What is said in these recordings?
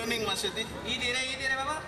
kuning maksudnya. Idire Bapak.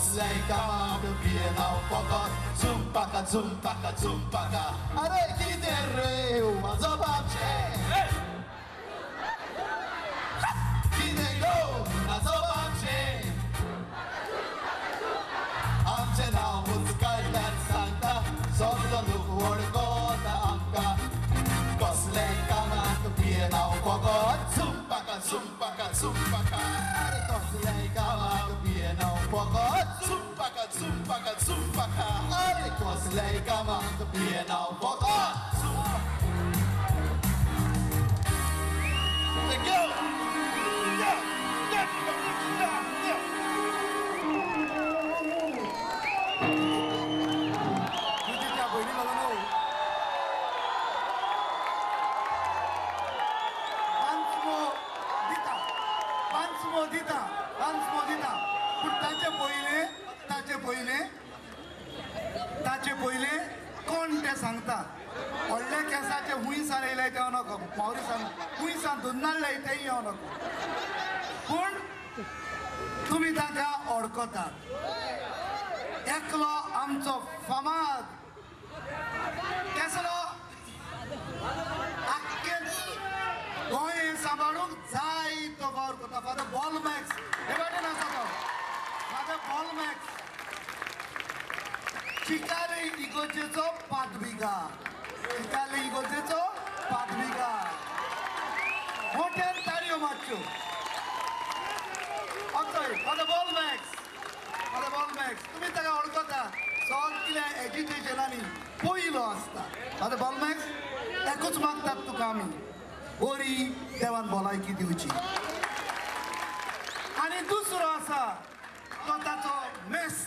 Koslejka dobijenał pokój. Zumpaka, zumpaka, zumpaka. Ale kiedy ryła, zobaczcie. Kiedy go, a zobaczcie. Amcze na łódzkajlać santa. Zodoluk łorgota amka. Koslejka dobijenał pokój. Zumpaka, zumpaka, zumpaka. Koslejka dobijenał pokój. Zumpaka, zumpaka, zumpaka. Ale koslejka dobijenał pokój. Thank you. ताचे पहिले कोण ते सांगता व्हडल्या केसाचे हुंयसान येयले ते नको मावरीसान हुंयसान धुन्नाडले तेय येवं नको पूण तुमी ताका ओळखतात एकलो आमचो फामाद केसलो आख्खे गोंय सांबाळूंक जाय तो वावर करता फादर बॉलमॅक्स हे वाटेन आसा तो फादर बॉलमॅक्स चिकाले इगोजेचो पादविकार चिकाले इगोजेचो पादविकार मोठ्यान ताळयो मारच्यो फादर बॉलमॅक्स तुमी ताका वळखता सगळ्या एज्युकेशनांनी पयलो आसता फादर बॉलमॅक्स एकूच मागतात तुका आमी बरी देवान भलायकी दिवची आनी दुसरो आसा तो ताचो मेस्त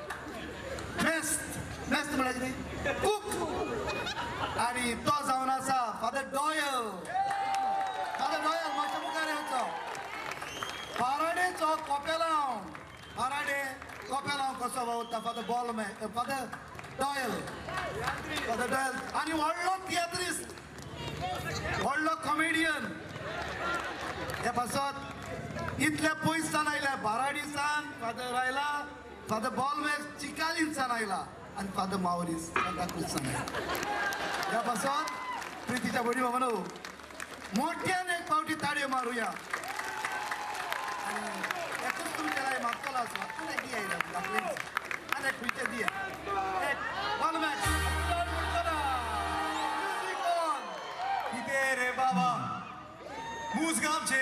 म्हळ्यार कितें कूक आनी तो जावन आसा फादर डॉयल मातशें मुखार येवचो बाराडेचो कोपेलांव कसो वावरता फादर बॉलमॅक फादर डॉयल आनी व्हडलो थिएट्रिस्ट व्हडलो कॉमेडियन हे पासत इतले पयसान आयले बाराडीसान फादर आयला फादर बॉलमॅक्स चिकालीनसान आयला आनी फादर मावरीस सांताक्रूजसान आयला ह्या पासत प्रितीच्या भयणी भावानो मोठ्यान एक फावटी ताळयो मारुया आनी एकूच तुमचे मागतलो आसलो आनी दिया आनी एक खंयचे दिया एक बॉलमॅक्स कितें रे बाबा मूस गामचे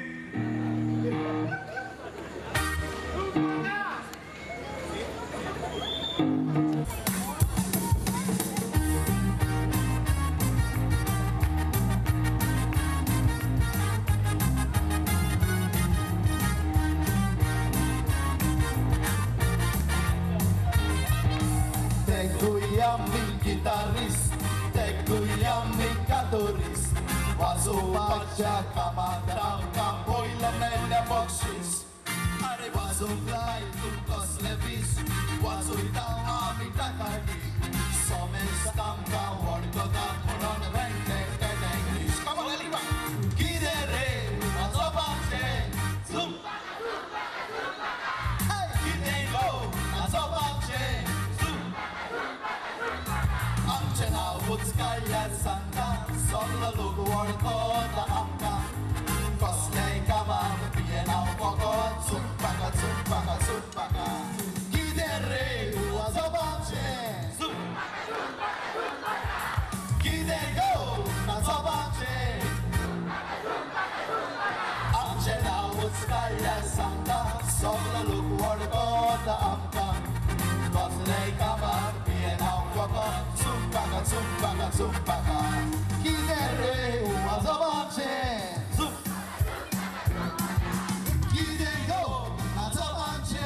Gitarrist, tegujami katurist, wazupacia kamadranka, boila mele boksis, are wazuplaj tu koslevis, wazuitał ami takadi, somestamka wodkoga podon rękę kedenglis. Come on, Eliba! Gidere, wazobacie, zum! Hey, gidego, wazobacie, na łódzkajlać santa, solo lub łorkota amka. Koslejka ma wypijenał pokój, zumpaka, zumpaka, zumpaka. Gidery, a zobaczcie! Zumpaka, zumpaka, zumpaka. Gider go, na zobaczcie! Zumpaka, zumpaka, zumpaka. Amcze na łódzkajlać santa, solo lub łorkota amka. Koslejka ma wypijenał pokój, zumpaka, zumpaka, zumpaka. Gidery, a zobaczcie! Gider go, a zobaczcie!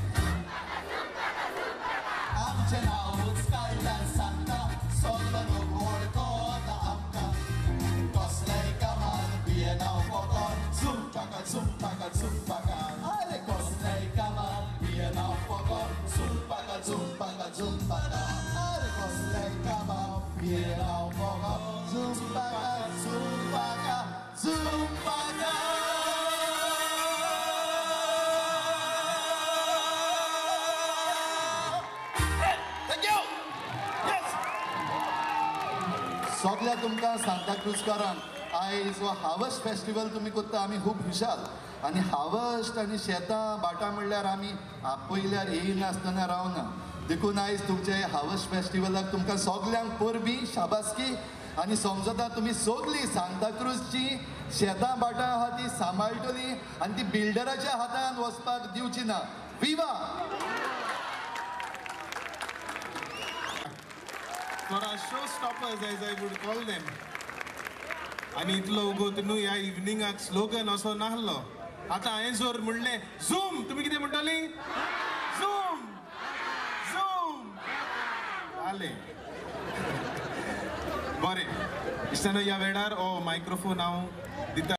Amcze na łódzkajlać santa, solo lub łorkota amka. Koslejka ma wypijenał pokój, zumpaka, zumpaka, zumpaka. Ale koslejka ma wypijenał pokój, zumpaka, zumpaka, zumpaka. Ale koslejka ma wypijenał pokój, zumpaka, zumpaka, zumpaka. सगळ्या तुमकां सांताक्रूजकारांक आयज हो harvest festival तुमी कोत्ता आमी खूब खुशाल आनी harvest आनी शेतां भाटां म्हणल्यार आमी आपयल्यार येयनासतना रावना देखून आयज तुमचे हार्वेस्ट फेस्टिवलाक तुमकां सगल्यांक परबी शाबासकी आनी समजता तुमी सगळीं सांताक्रूजची शेतां भाटां आहा ती सांबाळटली आनी ती बिल्डराच्या हातान वचपाक दिवची ना विवा For our showstoppers, as I would call them, आणि इतलो उगोत न्हू ह्या इव्हनिंगाक स्लोगन असो नाहलो आतां हांवें जर म्हणलें झूम तुमी कितें म्हणटालीं झूम झूम जालें बरें दिसतना ह्या वेळार हो मायक्रोफोन हांव दिता